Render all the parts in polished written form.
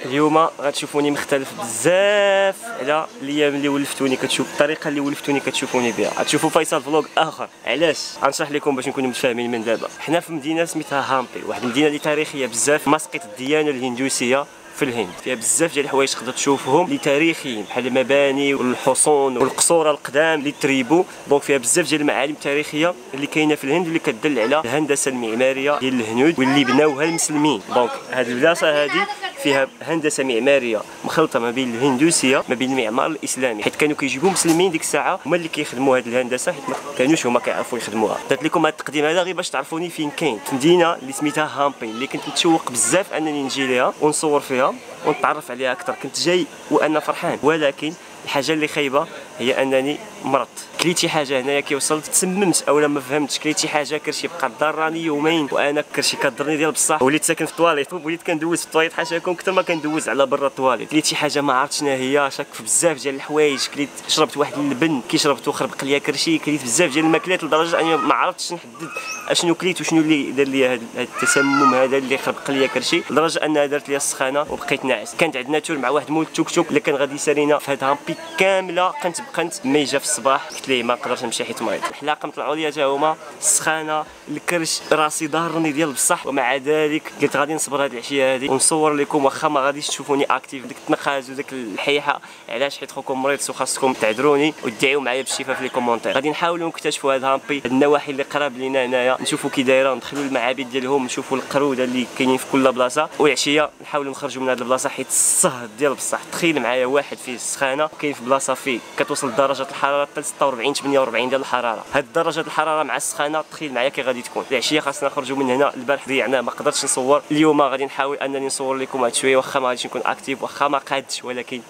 اليوم غتشوفوني مختلف بزاف على الايام اللي ولفتوني كتشوف الطريقه اللي ولفتوني كتشوفوني بها. غتشوفوا فيصل فلوق اخر. علاش؟ غنشرح لكم باش نكونوا متفاهمين من دابا. حنا في مدينه سميتها هامبي، واحد المدينه اللي تاريخيه بزاف، مسقط الديانه الهندوسيه في الهند. فيها بزاف ديال الحوايج تقدر تشوفهم اللي تاريخيين بحال المباني والحصون والقصور القدام اللي تريبو. دونك فيها بزاف ديال المعالم التاريخيه اللي كاينه في الهند واللي كتدل على الهندسه المعماريه ديال الهنود واللي بناوها المسلمين. دونك هذه البلاصه هذه فيها هندسه معماريه مخلطه ما بين الهندوسيه ما بين المعمار الاسلامي، حيت كانوا كيجيبوا مسلمين ديك الساعه هما اللي كيخدموا هذه الهندسه، حيت ما كانوش هما كيعرفوا يخدموها. درت لكم هذا التقديم هذا غير باش تعرفوني فين كاين، في مدينه اللي سميتها هامبي اللي كنت متشوق بزاف انني نجي ليها ونصور فيها ونتعرف عليها اكثر. كنت جاي وانا فرحان، ولكن الحاجه اللي خايبه هي انني مرضت. كليت شي حاجه هنايا كي وصلت تسممت اولا ما فهمتش، كليت شي حاجه كرشي بقى ضراني يومين، وانا كرشي كضرني ديال بصح. وليت ساكن في الطواليت، وليت كندوز في الطواليت حاشاكم اكثر ما كندوز على برا الطواليت. كليت شي حاجه ما عرفتش شنو هي، شاك في بزاف ديال الحوايج. كليت شربت واحد اللبن كي شربته خربق ليا كرشي. كليت بزاف ديال الماكلات لدرجه اني ما عرفتش نحدد اشنو كليت وشنو اللي دار لي هذا التسمم هذا اللي خربق ليا كرشي، لدرجه انها دارت لي السخانه وبقيت ناعس. كانت عندنا تور مع واحد مول التوك توك اللي كان غادي يسالينا في هاد هامبي كامله. بقنت ملي جا في الصباح قلت ليه ما نقدرش نمشي حيت مريض. الحلاقه طلعوا لي حتى هما، السخانه، الكرش، راسي ضارني ديال بصح. ومع ذلك قلت غادي نصبر هاد العشيه هادي ونصور لكم، واخا ما غاديش تشوفوني اكتيف ديك التنقاز وديك الحيحه. علاش؟ حيت خوكم مريض وخاصكم تعذروني وتدعيو معايا بالشفاء في لي كومونتير. غادي نحاولوا نكتشفوا هاد هامبي، هاد النواحي اللي قراب لينا هنايا، نشوفوا كي دايره، ندخلوا المعابد ديالهم، نشوفوا القروده اللي كاينين في كل بلاصه، والعشيه نحاولوا نخرجوا من هاد البلاصه حيت الصهد ديال بصح. تخيل معايا واحد فيه السخانه كاين في بلاصه فيه كتوصل درجه الحراره حتى 46 48 ديال الحراره. هاد درجه الحراره مع السخانه تخيل معايا كي غادي تكون. العشيه خاصنا نخرجوا من هنا. البارح ضيعنا ما قدرتش نصور. اليوم غادي نحاول انني نصور لكم هاد شويه، واخا ما غاديش نكون اكتيف، واخا ما قادش، ولكن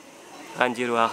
غنديروها.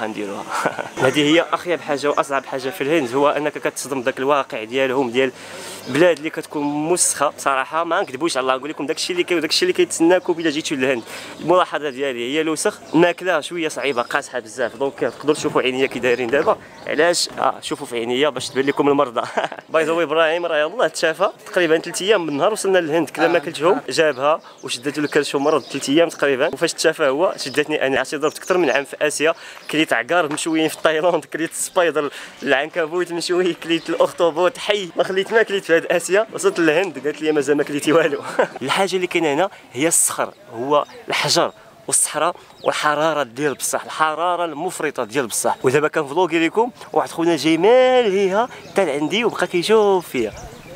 هذه هي اخيب حاجه واصعب حاجه في الهند، هو انك كتصدم داك الواقع ديالهم، ديال بلاد اللي كتكون مسخه. بصراحه ما نكذبوش على الله، نقول لكم داكشي اللي كاين وداكشي اللي كيتسناكم الا جيتوا للهند. الملاحظه ديالي هي الوسخ، الماكله شويه صعيبه قاصحه بزاف. دونك تقدروا تشوفوا عينيا كي دايرين دابا. علاش؟ شوفوا في عينيا باش تبان لكم المرضى. باي ذا واي ابراهيم راه يلاه تشافى تقريبا 3 ايام من النهار وصلنا للهند. كلا ما كلتهم جابها وشدته الكرش ومرض 3 ايام تقريبا. وفاش تشافى هو شدتني انا. عرفتي ضربت اكثر من عام في اسيا، كليت عقارب مشويين في تايلاند، كليت السبايدر العنكبوت مشوي، كليت الاخطبوط حي، ما خليت ما كليت في هاد اسيا. وصلت للهند قالت لي مازال ما كليتي والو. الحاجه اللي كاينه هنا هي الصخر، هو الحجر والصحراء والحراره ديال بصح، الحراره المفرطه ديال بصح. ودابا كنفلوغي لكم واحد خونا جاي مال هي حتى عندي وبقى كيشوف فيا.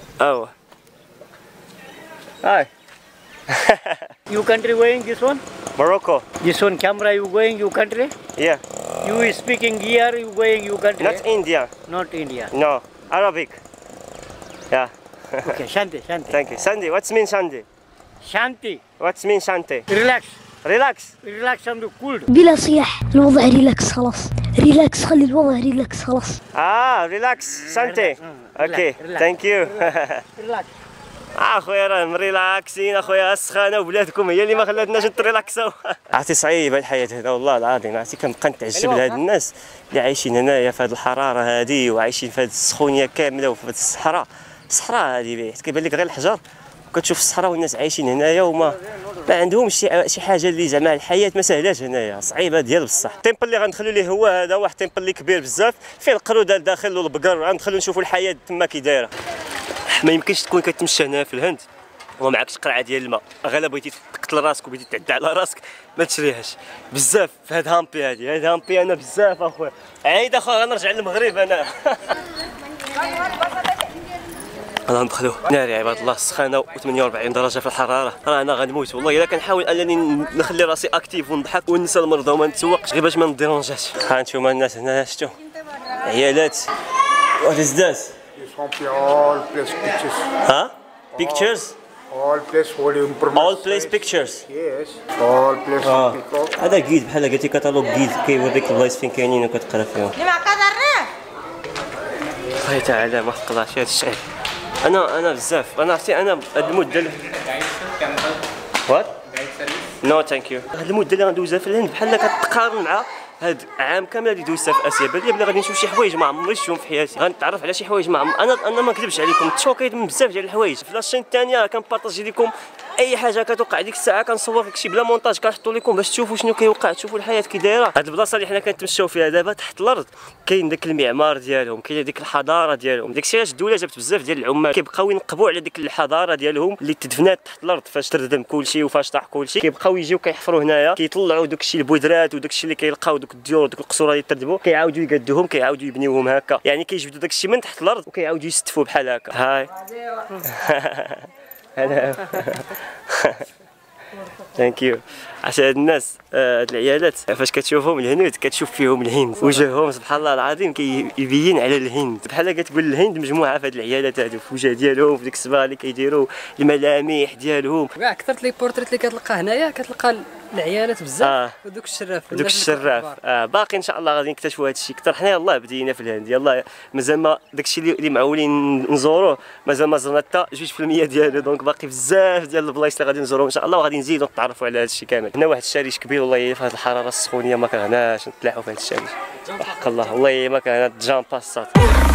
هاي You country going this one? Morocco. This one camera you going you country? Yeah. You speaking here you going you country? Not India. Not India. No. Arabic. Yeah. Okay, Shanti. Thank you. Shanti. What's mean Shanti? Shanti. What's mean Shanti? Relax. Relax on the cool. بلا صياح، الوضع ريلاكس خلاص. ريلاكس، خلي الوضع ريلاكس خلاص. relax Shanti. Okay. Thank you. Relax. اخويا راه مريلاكسين اخويا. السخانه وبلادكم هي اللي ما خلاتناش نتريلاكساو. عرفتي صعيبه الحياه هنا والله العظيم. عرفتي كنبقى نتعجب لهاد الناس اللي عايشين هنايا في هاد الحراره هادي وعايشين في هاد السخونيه كامله وفي هاد الصحراء. الصحراء هادي حيت كيبان لك غير الحجر، وكتشوف الصحراء والناس عايشين هنايا وما ما عندهمش شي حاجه اللي زعما الحياه ما سهلاش هنايا، صعيبه ديال بصح. التيمبل اللي غندخلوا ليه هو هذا، واحد التيمبل اللي كبير بزاف فيه القروده الداخل والبقر. غندخلوا نشوفوا الحياه تما كي دايره. ما يمكنش تكون كتمشى هنا في الهند وما معكش قرعه ديال الماء. غير بغيتي تقتل راسك وبغيتي تعدى على راسك ما تشريهاش. بزاف في هاد هامبي هادي، هاد هامبي انا بزاف اخويا. عيد اخويا غنرجع للمغرب انا. غندخلوا ناري عباد الله. السخانه و48 درجه في الحراره، راه انا غنموت والله. الا كنحاول انني نخلي راسي اكتيف ونضحك وننسى المرضى وما نتسوقش غير باش ما نديرونجاش. ها نتوما الناس هنا شفتوا عيالات. What is this? All place pictures. Huh? Pictures? All place holy improvements. All place pictures. Yes. All place pictures. هذا جيد بحال قلتي كتالوج جيد كيوريك البلايص فين كاينين وكتقرا فيهم. هاي تعالى ما تقدرش هذا الشعب. انا بزاف. انا عرفتي انا هاد المده وات نو ثانك يو. هاد المده اللي غندوزها في الهند بحال كتقارن مع هاد عام كامل اللي دوزتها في اسيا. بان لي بلي غادي نشوف شي حوايج ما عمري شفتهم في حياتي، غنتعرف على شي حوايج ما انا ما نكذبش عليكم، تشوكيت من بزاف ديال الحوايج. في لاشين الثانيه كنبارطاجي لكم اي حاجه كتوقع ديك الساعه كنصور لك شي بلا مونتاج كنحطوا لكم باش تشوفوا شنو كيوقع، تشوفوا الحياه كي دايره. هاد البلاصه اللي حنا كنتمشاو فيها دابا تحت الارض كاين داك المعمار ديالهم، كاين ديك الحضاره ديالهم، داكشي علاش الدوله جابت بزاف ديال العمال كيبقاو ينقبوا على ديك الحضاره ديالهم اللي تدفنات تحت الارض فاش تردم كلشي وفاش طاح كلشي، كيبقاو يجيو كيحفروا هنايا كيطلعوا داكشي البودرات وداكشي اللي كيلقاو دوك الديور دوك القصور اللي تردموا كيعاودوا يقادوهم كيعاودوا يبنيوهم هكا، يعني كيجبدوا داكشي من تحت الارض وكيعاودوا يستفوا بحال هكا. هاي هلا ثانك يو. عشان هاد الناس هاد العيالات فاش كتشوفهم الهنود كتشوف فيهم الهند، وجههم سبحان الله العظيم كيبين على الهند، بحال كتقول الهند مجموعه في هاد العيالات هادو في الوجه ديالهم في ديك الصباغه اللي كيديروا الملامح ديالهم. كاع كثرت لي بورتريت اللي كتلقى هنايا كتلقى العيالات بزاف ودوك الشراف دوك الشراف باقي ان شاء الله غادي نكتشفوا هذا الشيء اكثر. حنا يلاه بدينا في الهند، يلاه مازال ما داكشي اللي معولين نزوروه مازال ما زرنا حتى 2% ديالو، دونك باقي بزاف ديال البلايص اللي غادي نزوروهم ان شاء الله وغادي نزيدوا نتعرفوا على هذا الشيء كامل. هنا واحد الشاريش كبير والله في هذه الحراره السخونيه ما كرهناش نتلاحوا في هذا الشاريش حق الله، والله ما كان جام باسات.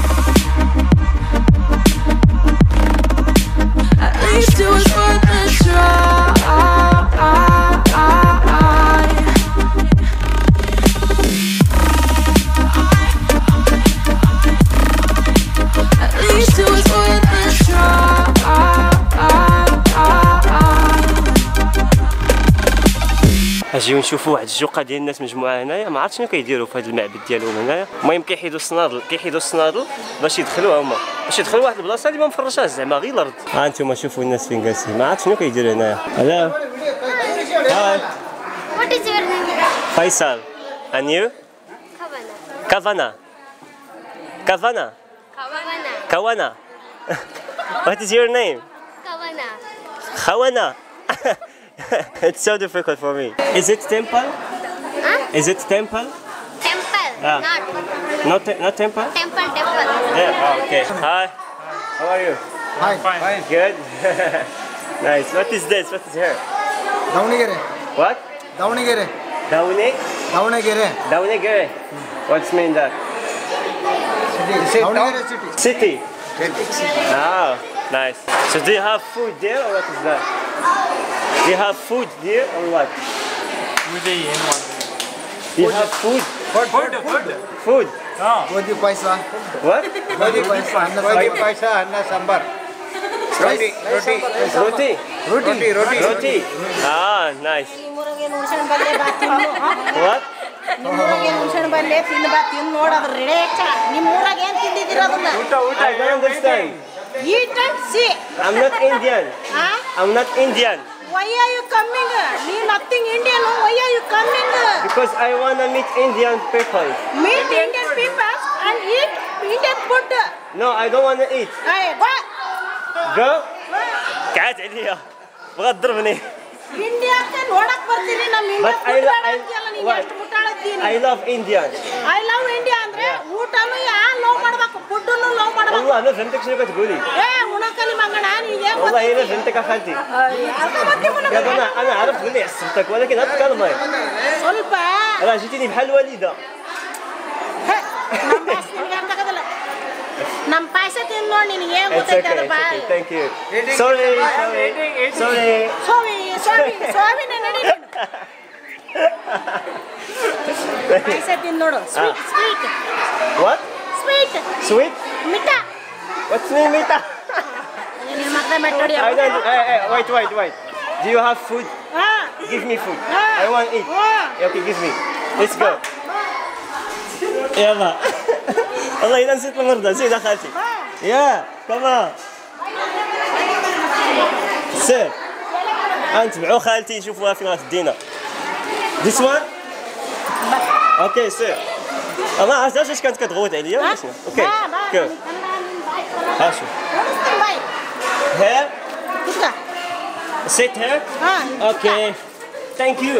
اجيو نشوفوا واحد الجوقه ديال الناس مجموعه هنايا، ما عرفتش شنو كيديروا في هذا المعبد ديالهم هنايا. المهم كيحيدوا الصنادل باش يدخلوها هما، باش يدخلوا واحد البلاصه اللي ما مفرشاش زعما غير الارض. ها انتم شوفوا الناس فين جالسين، ما عرفتش شنو كيديروا هنايا. هلا هاي What is your name? فيصل. And you? Kavana. Kavana. Kavana. What is your name? Kavana. Khawana. It's so difficult for me. Is it temple? Huh? Is it temple? Temple. Ah. Not temple? Temple. Yeah, oh, okay. Hi. How are you? Hi. Fine. Good. Nice. What is this? What is here? Davanagere. What? Davanagere. Davanagere. Davanagere. What's mean that? Davanagere city. City. Oh, nice. So do you have food there or what is that? Do you have food there or what? Do you have food? Food. Godi paisa. What? Godi paisa. Anna sambar. Roti. Ah, nice. What? I don't understand. Eat and see. I'm not Indian. Huh? I'm not Indian. Why are you coming? Nothing Indian. Why are you coming? Because I wanna meet Indian people. Meet Indian people and eat Indian food. No, I don't wanna eat. Hey, go. Go. قعد عليا. بغا تضربني. India can nodak ಬರ್ತೀನಿ ನಮ್ಮ India But food ಅಂತೀಯಲ್ಲ ನೀನು what? ಎಷ್ಟು ಮುಟ್ಟಾಳತ್ತೀನಿ. I love Indian. I love India ಅಂದ್ರೆ ಊಟನು ಲವ್ ಮಾಡಬೇಕು ಫುಡ್ನು ಲವ್ ಮಾಡಬೇಕು. والله أنا فهمتك شنو كتقولي. ಉಣಕಲಿ ಮಂಗಣ ನೀಗೆ والله أنا فهمتك يا خالتي. يا بنا أنا عرفت بلي عصبتك ولكن أتكلمي. ಸ್ವಲ್ಪ راه جيتيني بحال الوالدة. ನಮ್ಮ ಪಾಯಸ ತಿಂದು ನೋಡಿ ನಿನಗೆ ಏನು It's ಗೊತ್ತೈತೆ okay, ಅದು ಬಾ. it's okay. Thank you. Sorry. ಸೋವಿ ನಡಿ. ಪಾಯಸ ತಿಂದು ನೋಡು. ಸ್ವೀಟ್. What? Sweet? ಮಿಠ. What's mean mita? ನಿನ್ನ ಮಕ್ಕಳ ಮೆಟ್ಟೋಡಿ. I don't. Wait. Do you have food? Give me food. I want to eat. Okay, give me. Let's go. يلا. والله إذا نسيت المرضى زيد خالتي. يا كمان. سير. نتبعوا خالتي نشوفوها فين غتدينا. This one? Okay, سير. ما عرفتش اش كانت كتغوت عليا ولا شنو؟ اوكي. كيف؟ ها شوف. Here? Sit here? Okay. Thank you.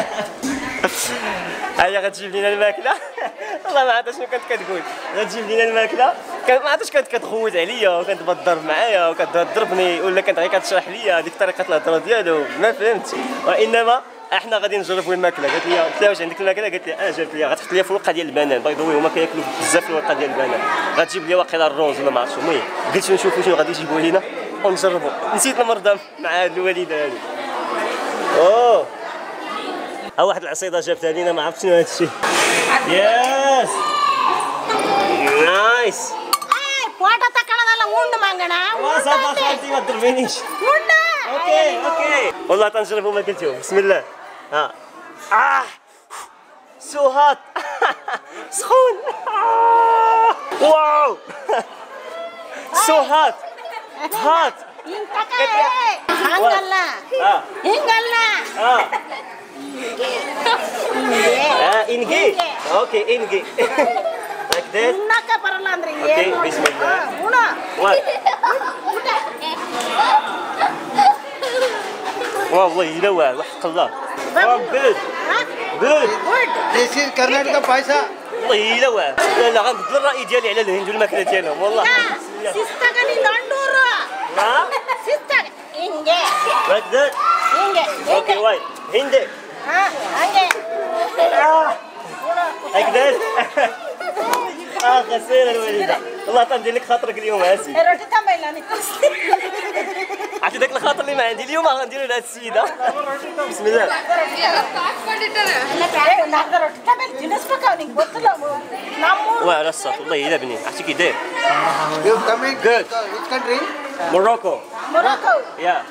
هيا غتجيب لينا الماكله. والله ما عرفتش شنو كانت كتقول. غتجيب لينا الماكله ما عرفتش كانت كتغوت عليا وكانت تضرب معايا وكتضربني ولا كانت غير كتشرح لي هذيك طريقه الهضره ديالو ما فهمتش. وانما احنا غادي نجربوا الماكله. قالت لي واش عندك الماكله؟ قالت لي جابت لي. غتحط لي في الورقه ديال البنان باي ذا واي هما كياكلوا بزاف في الورقه ديال البنان. غتجيب لي واقيلا الرونز ولا ما عرفتش. المهم قلت نشوفوا شنو غادي يجيبوا لينا ونجربوا. نسيت المرضى مع هاد الوالده هذه. اوه ها واحد العصيده جابتها لينا ما عرفت شنو هذا الشيء. ياس نايس. Photo ತಕೊಳ್ಳೋದಲ್ಲ ಉಂಡು ಮಂಗಣ صافا خالتي ما تضربينيش. اوكي والله تنجربوا ما قلتيهم. بسم الله. ها سو هات سخون. واو سو هات ಹಂಗಲ್ಲ ಹಿಂಗಲ್ಲ ingi. Okay, ingi. Like this. ಉಣ್ಣಕ್ಕೆ ಬರಲ್ಲ ಅಂದ್ರೆ Okay, bismillah. ಉಣ What? والله يلوى وحق الله. Oh, good. Good. This is Karnataka paisa. والله يلوى. لا غنبدل الرأي ديالي على الهند والماكلة ديالهم والله. ಸಿಸ್ತಾಗ ನೀ ದಂಡೂರು ها؟ ಸಿಸ್ತಾಗ ಹಿಂಗೆ Like that. ಹಿಂಗೆ Okay, wait. Hindi. ಹಂಗೆ Like that. خسيرة الوالدة. والله تندير لك خاطرك اليوم هاسي. ರೊಟ್ಟಿ ತಂಬ ಇಲ್ಲ عرفتي داك الخاطر اللي ما عندي اليوم غنديرو لهاد السيدة. بسم الله. ರೊಟ್ಟಿ ತಂಬ ತಿನ್ನಿಸ್ಬೇಕು ನಿಂಗೆ ಗೊತ್ತಿಲ್ಲ ನಮ್ಮ واه على الصوت والله إلا بنين. عرفتي كي داير؟ You coming? Good. Which country? Morocco. Morocco Yeah.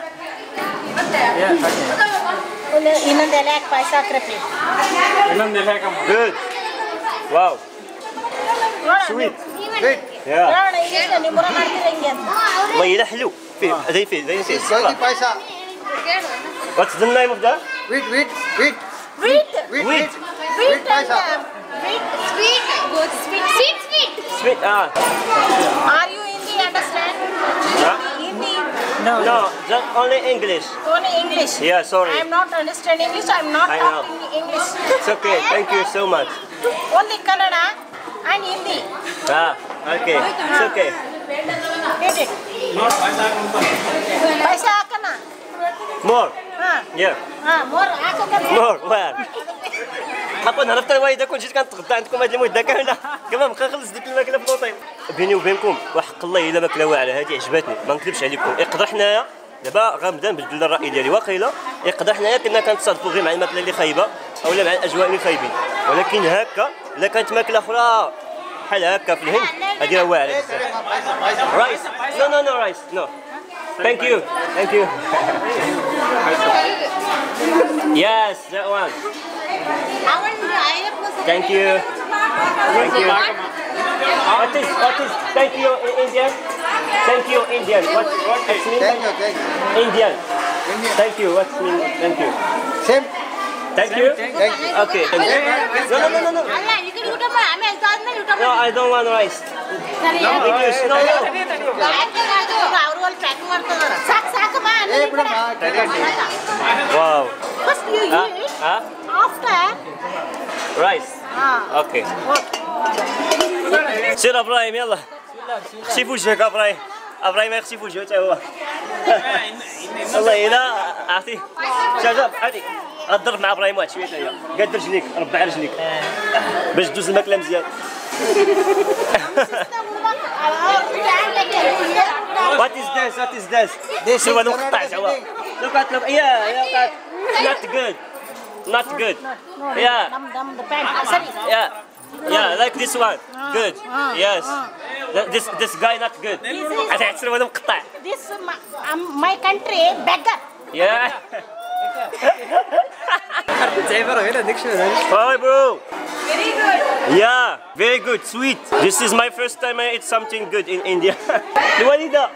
ಇನ್ನೊಂದು ಎಲೆ ಹಾಕಿ ಪಾಯಸ ಹಾಕ್ರಪ್ಪಿ Good. Wow. Sweet. Wait. Yeah. ನೋಡೋಣ ಈಗ ನಿಮ್ಮೂರ ಮಾಡ್ತೀರ ಹಿಂಗೆ ಅಂತ والله إلا حلو. فيه فيه. Goji paisa. What's the name of that? Wheat. Wheat. Wheat paisa. Sweet. Are you Hindi understand? Huh? Hindi. No, just only English. Only English. Yeah, sorry. I am not understand English. I am not I know. talking English. It's okay. Thank you so much. Only Kannada and Hindi. Okay. It's okay. Get it. paisa ಹಾಕನ More. Yeah. more ಹಾಕನ More. Where? حقا عرفت الوالده كون جيت كنتغدى عندكم هذه المده كامله كما بقى نخلص ديك الماكله في الوطين. بيني وبينكم وحق الله الا ماكله واعره هذه عجبتني ما نكذبش عليكم. يقدر حنايا دابا غنبدا نبدل الراي ديالي واقيلا يقدر حنايا كنا كنتصادفوا غير مع الماكله اللي خايبه اولا مع الاجواء اللي خايبين ولكن هكا الا كانت ماكله اخرى بحال هكا في الهند هذه راه واعره بزاف. رايس نو رايس نو. Thank you. Yes, that one. Thank you. What is thank you in Indian? Thank you Indian. What mean? Thank you. Indian. Thank you. What mean? Thank you. Same. Thank you. Okay. No. ಅಲ್ಲ ಈಗ ಊಟ ಮಾಡಿ ಆಮೇಲೆ ಆದ್ಮೇಲೆ ಊಟ No, I don't want rice. No. ಅವ್ರು ಅಲ್ಲಿ pack ಮಾಡ್ತಾರೆ ಸಾಕಮ್ಮ Wow. First you eat after Rice. Okay. سير ابراهيم يلا. شي وجهك ابراهيم يخشي وجهه حتى هو. والله الا عرفتي شجاب عادي غضرب مع ابراهيم واحد شويه حتى قاد رجليك ربع رجليك باش دوز الماكله مزيان. What is this? This هو مقطع جوا. Look at not good. Yeah. ನಮ್ದು ಪ್ಯಾಂಟ್ ಸರಿ Yeah, like this one. Good. Yes. This guy not good. هتحسن هو مقطع. this my country beggar Yeah. Hi bro. Yeah, very good, sweet. This is my first time I ate something good in India. الوالدة.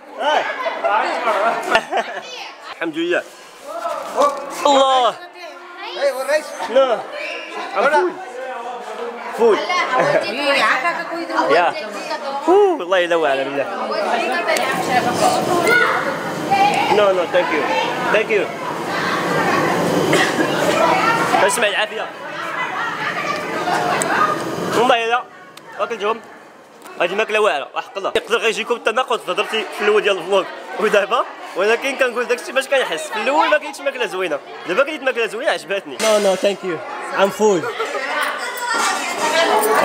الحمد لله. الله. Hey, what rice? No. I'm full. Yeah. والله لا أعلم بالله. No, thank you. اسمع العافية. والله لا واكلتهم هذه ماكله واعره وحق الله. يقدر غيجيكم التناقض في هضرتي في الاول ديال الفلوق ودابا ولكن كنقول داكشي باش كنحس في الاول ما كاينش ماكله زوينه دابا كاينه ماكله زوينه عجبتني. No thank you. I'm full.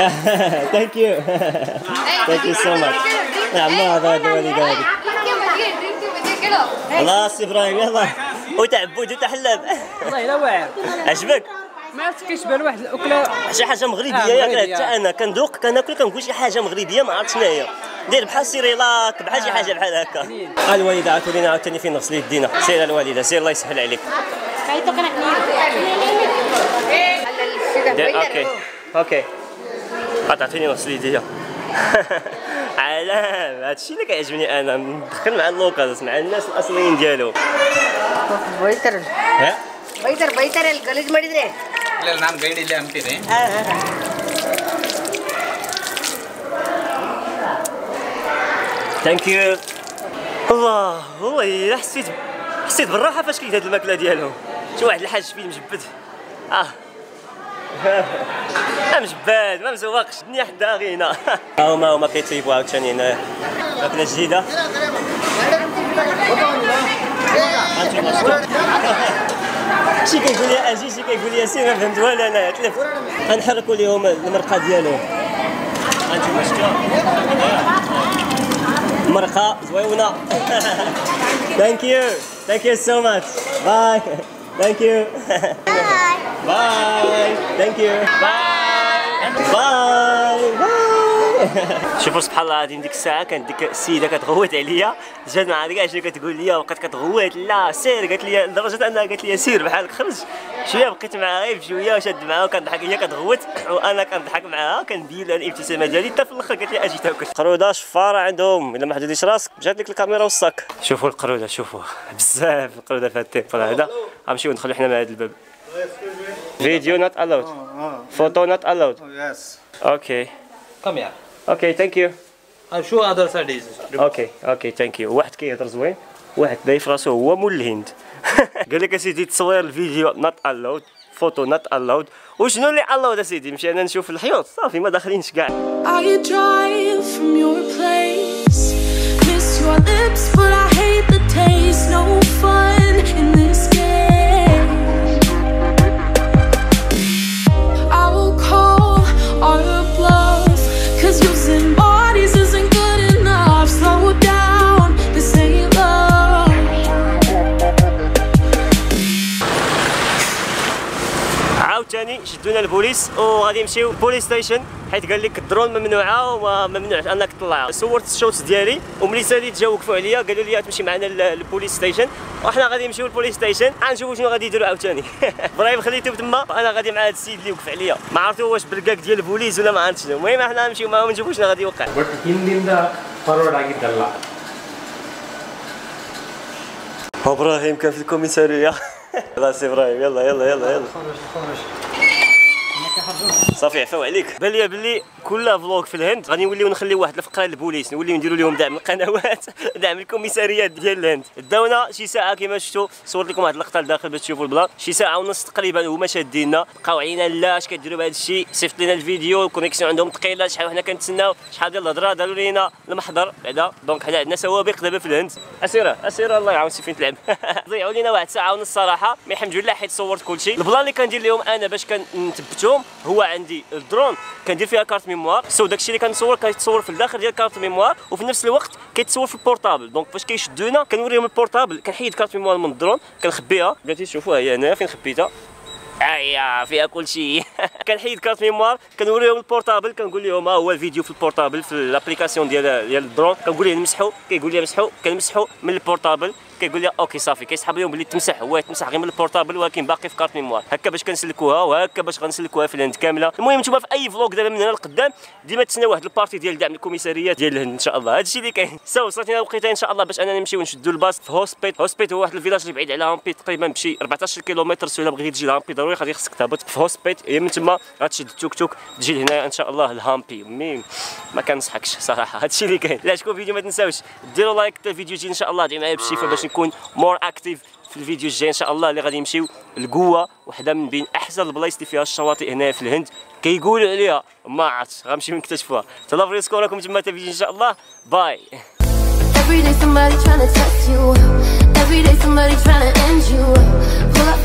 Thank you. Thank you so much. نعم ما هذا الوالد هذه. خلاص ابراهيم يلا وتعبود وتحلب. والله الا واعر. عجبك؟ ما عرفتش كيشبه واحد الاكله شي حاجه مغربيه ياك. حتى انا كندوق كناكل كنقول شي حاجه مغربيه ما عرفت شنو هي. دير بحال السيريلاك بحال شي حاجه بحال هكا. الوالده عاودت لينا عاوتاني فين نغسل يدينا. سير الوالده سير الله يسهل عليك. اوكي اوكي عطاتيني نغسل يديا. علام هادشي اللي كيعجبني انا ندخل مع اللوكالز مع الناس الاصليين ديالو. ಬೈತಾರೆ ಗಲೀಜ್ ಮಾಡಿದ್ರೆ ಇಲ್ಲ ನಾನು ಗೈಡ್ ಇಲ್ಲೇ ಅಂತೀನಿ. ثانك يو. الله والله حسيت بالراحه فاش كليت هاد الماكله ديالهم. شي واحد الحاج فيه مجبد ما مجبد ما مزوقش الدنيا حدا غينا. هما كيطيبوا عاوتاني هنا ماكله جديده. شي كيقول لي اجي شي كيقول لي سير ما فهمت والو انا تلف. غنحركوا لهم المرقه ديالهم. غنجيو شتو مرقه زويونه. ثانك يو سو ماتش. باي ثانك يو. باي ثانك يو. باي. شوفوا سبحان الله العظيم ديك الساعه كانت ديك السيده كتغوت عليا جات مع ديك شنو كتقول لي وبقات كتغوت لا سير قالت لي لدرجه انها قالت لي سير بحالك خرج شويه بقيت معاها غير بشويه وشاد معاها وكنضحك هي كتغوت وانا كنضحك معاها كندير لها الابتسامه ديالي حتى في الاخر قالت لي اجي تاكل. قروده شفاره عندهم الا ما حدديش راسك جات لك الكاميرا والصاك. شوفوا القروده شوفوا بزاف القروده في هذا التيبل هذا. غنمشيو ندخلوا حنا مع هذا الباب. فيديو نوت الاود فوتو نوت الاود. اوكي Come here. اوكي ثانك يو. Show other side is. اوكي ثانك يو. واحد كيهضر زوين واحد ضايف راسو هو مول الهند. قال لك اسيدي تصوير الفيديو نوت الاود فوتو نوت الاود. وشنو اللي الاود اسيدي؟ مشينا نشوف الحيوط صافي ما داخلينش كاع. I drive from your place, miss your lips but I hate the taste. No fun in this game. I will call our bluff, 'cause using bodies isn't good enough. Slow down, this ain't love. عاوتاني شدونا البوليس وغادي نمشيو بوليس ستيشن حيت قال لك الدرون ممنوعه وممنوع انك تطلعها. صورت الشوت ديالي وملي ساليت جاو وقفوا عليا قالوا لي تمشي معنا للبوليس ستيشن وحنا غادي نمشيو للبوليس ستيشن غنشوفوا شنو غادي يديروا عاوتاني. ابراهيم خليته تما انا غادي مع هذا السيد اللي وقف عليا ما عرفتو واش بركاك ديال البوليس ولا ما عرفت شنو. المهم حنا نمشيو معاهم نشوفوا شنو غادي يوقع. But ಹಿಂದಿಂದ forward ಆಗಿದ್ದಲ್ಲ. ابراهيم كان في الكوميساريه. خلاص ابراهيم يلا صافي عفاو عليك. بان ليا بلي كل فلوق في الهند غادي نوليو نخليو واحد الفقره للبوليس نوليو نديروا لهم دعم القنوات دعم الكوميساريات ديال الهند. داونا شي ساعه كما شفتوا صورت لكم واحد اللقطه لداخل باش تشوفوا البلان. شي ساعه ونص تقريبا هما شاديننا بقاو علينا لا اش كديروا بهذا الشيء. صيفط لنا الفيديو الكونيكسيون عندهم ثقيله شحال حنا كنتسناو شحال ديال الهضره داروا لينا المحضر بعدا. دونك حنا عندنا سوابق دابا في الهند. اسيره الله يعاون فين تلعب. ضيعوا لينا واحد ساعه ونص صراحه مي الحمد لله حيت صورت كلشي. البلان اللي كندير لهم انا باش كنثبتهم هو عندي الدرون كندير فيها كارت ميموار. سو داكشي اللي كنصور كيتصور في الداخل ديال كارت ميموار وفي نفس الوقت كيتصور في البورطابل. دونك فاش كيشدونا كنوريهم البورطابل كنحيد كارت ميموار من الدرون كنخبيها. بغيتي تشوفوها هي هنا فين خبيتها فيها كلشي. كنحيد كارت ميموار كنوريهم البورطابل كنقول لهم ها هو الفيديو في البورطابل في لابليكاسيون ديال الدرون كنقول لهم مسحوا كيقول لي مسحوا كنمسحوا من البورطابل كيقول لي اوكي صافي كيسحب لهم بلي تمسح هو تمسح غير من البورطابل ولكن باقي في كارت ميموار. هكا باش كنسلكوها وهكا باش غنسلكوها في الهند كامله. المهم نتوما في اي فلوق دابا من هنا لقدام ديما تسناو واحد البارتي ديال دعم الكوميساريات ديال الهند ان شاء الله. هادشي اللي كاين. وصلتنا الوقيته ان شاء الله باش اننا نمشيو نشدوا الباص في هوسبيت هو واحد الفيلاج اللي بعيد على هامبي تقريبا بشي 14 كيلومتر. سو الا بغيتي تجي لهامبي ضروري غادي خصك تهبط في هوسبيت من تما غتشد التوك توك تجي لهنا ان شاء الله لهامبي. ما كنصحكش صراحه هادشي اللي كاين. لا عجبكم الفيديو ما تنساوش ديروا لايك حتى الفيديو يجي ان شاء الله دعي معايا بالشفا باش نكون مور اكتيف في الفيديو الجاي ان شاء الله اللي غادي نمشيو لقوه وحده من بين احسن البلايص اللي فيها الشواطئ هنا في الهند كيقولوا عليها ما عرفتش غنمشيو نكتشفوها. تهلاو في ريسكو راكم تما حتى الفيديو ان شاء الله. باي. Every day somebody trying to test you. Every day somebody trying to end you. Pull up